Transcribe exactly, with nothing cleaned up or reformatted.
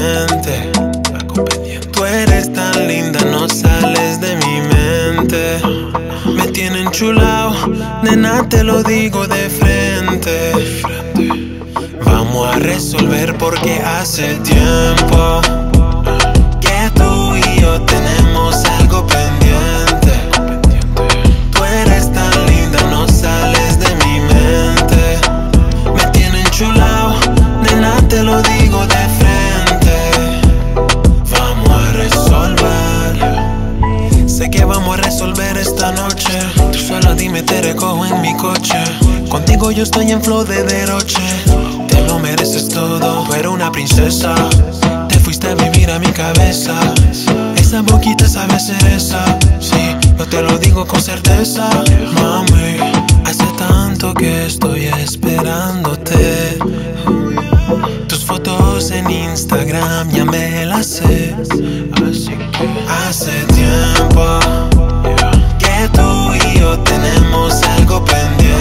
pendiente. Tú eres tan linda, no sales de mi mente. Me tiene enchulao, nena, te lo digo de frente. Vamos a resolver porque hace tiempo que tú y yo tenemos algo pendiente. Tú eres tan linda, no sales de mi mente. Me tiene enchulao, nena, te lo digo de frente. Vamos a resolver. Sé que vamos a resolver esta noche. Tú solo dime, te recojo en mi coche. Contigo yo estoy en flow de derroche. Te lo mereces todo, tú eres una princesa. Te fuiste a vivir a mi cabeza. Esa boquita sabe cereza. Sí, yo te lo digo con certeza. Mami, hace tanto que estoy esperándote. Tus fotos en Instagram ya me las sé. Así que hace tiempo que tú y yo tenemos algo pendiente.